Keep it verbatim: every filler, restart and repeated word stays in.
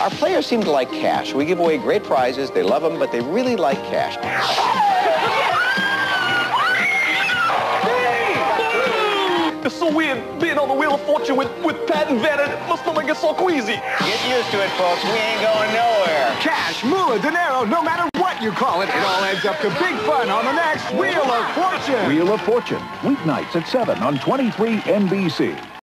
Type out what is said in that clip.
Our players seem to like cash. We give away great prizes. They love them, but they really like cash. It's so weird being on the Wheel of Fortune with, with Pat and Vanna. My stomach gets so queasy. Get used to it, folks. We ain't going nowhere. Cash, moolah, dinero, no matter what you call it, it all adds up to big fun on the next Wheel of Fortune. Wheel of Fortune, weeknights at seven on twenty-three N B C.